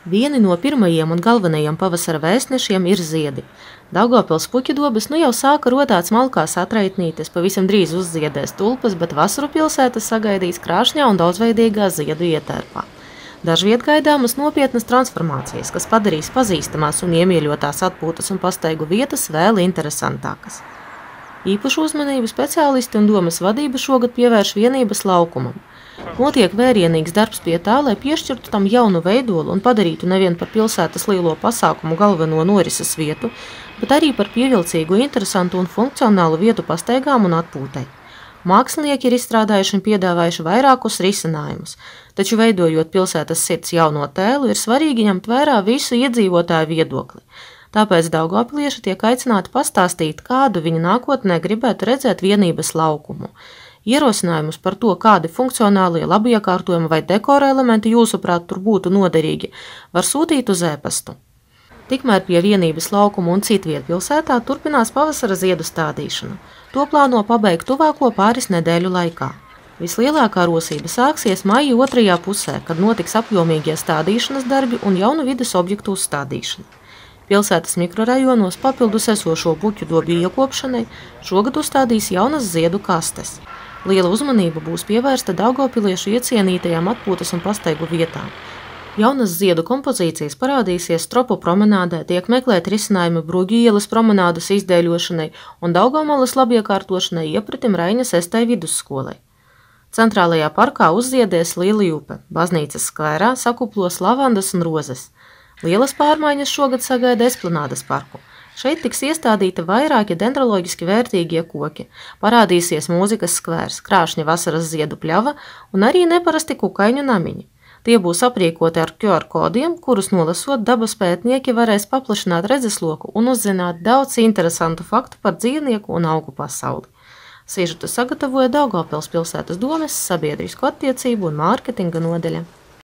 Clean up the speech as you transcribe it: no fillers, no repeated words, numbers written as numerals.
Vieni no pirmajiem un galvenajiem pavasara vēstnešiem ir ziedi. Daugavpils puķidobes nu jau sāka rodāt smalkās atraitnītes, pavisam drīz uzziedēs tulpes, bet vasaru pilsētas sagaidīs krāšņā un daudzveidīgā ziedu ietērpā. Dažviet gaidāmas nopietnas transformācijas, kas padarīs pazīstamās un iemīļotās atpūtas un pastaigu vietas vēl interesantākas. Īpašu uzmanību speciālisti un domas vadība šogad pievērš vienības laukumam. Notiek vērienīgs darbs pie tā, lai piešķirtu tam jaunu veidolu un padarītu nevien par pilsētas lielo pasākumu galveno norises vietu, bet arī par pievilcīgu, interesantu un funkcionālu vietu pastaigām un atpūtai. Mākslinieki ir izstrādājuši un piedāvājuši vairākus risinājumus, taču veidojot pilsētas sirds jauno tēlu, ir svarīgi ņemt vērā visu iedzīvotāju viedokli. Tāpēc daugavpilieši tiek aicināti pastāstīt, kādu viņi nākotnē gribētu redzēt vienības laukumu. Ierosinājumus par to, kādi funkcionālie labiekārtojumi vai dekora elementi jūsuprāt tur būtu noderīgi, var sūtīt uz e-pastu. Tikmēr pie vienības laukuma un citviet pilsētā turpinās pavasara ziedu stādīšana. To plāno pabeigt tuvāko pāris nedēļu laikā. Vislielākā rosība sāksies maija otrajā pusē, kad notiks apjomīgie stādīšanas darbi un jaunu vides objektu uzstādīšana. Pilsētas mikrorajonos papildus esošo puķu dobju iekopšanai šogad uzstādīs jaunas ziedu kastes. Liela uzmanība būs pievērsta daugavpiliešu iecienītajām atpūtas un pastaigu vietām. Jaunas ziedu kompozīcijas parādīsies Stropu promenādē, tiek meklēt risinājumi Bruģu ielas promenādas izdēļošanai un Daugavmalas labiekārtošanai iepratim Raiņas Estai vidusskolai. Centrālajā parkā uzziedēs Liliju upe, baznīcas skvērā sakuplos lavandas un rozes. Lielas pārmaiņas šogad sagaida Esplanādes parku. Šeit tiks iestādīti vairāki dendroloģiski vērtīgie koki, parādīsies mūzikas skvērs, krāšņa vasaras ziedu pļava un arī neparasti kukaiņu namiņi. Tie būs aprīkoti ar QR kodiem, kurus nolasot dabas pētnieki varēs paplašināt redzesloku un uzzināt daudz interesantu faktu par dzīvnieku un augu pasauli. Sižetu sagatavoja Daugavpils pilsētas domes sabiedrisko attiecību un mārketinga nodeļa.